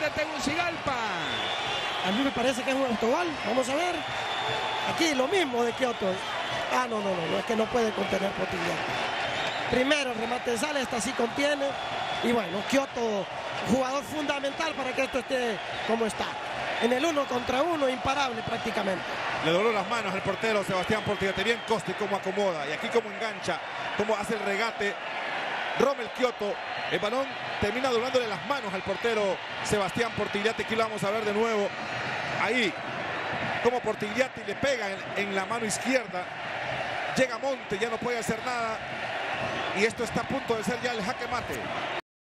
de Tegucigalpa. A mí me parece que es un autogol. Vamos a ver. Aquí lo mismo de Kioto. Ah, no, es que no puede contener Portigliatti. Primero el remate sale, esta sí contiene. Y bueno, Kioto, jugador fundamental para que esto esté como está. En el 1 contra 1, imparable prácticamente. Le dobló las manos al portero Sebastián Portigliatti. Bien Costi cómo acomoda. Y aquí cómo engancha, cómo hace el regate Rommel Kioto. El balón termina doblándole las manos al portero Sebastián Portigliatti. Aquí lo vamos a ver de nuevo. Ahí, como Portigliatti le pega en la mano izquierda. Llega Monte, ya no puede hacer nada. Y esto está a punto de ser ya el jaque mate.